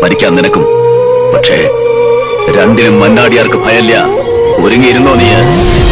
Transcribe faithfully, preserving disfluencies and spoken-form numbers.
മരിക്കാൻ നിനക്കും. പക്ഷേ രണ്ടിനും മന്നാടിയാർക്ക് ഭയല്ല. ഒരുങ്ങിയിരുന്നോ നീ?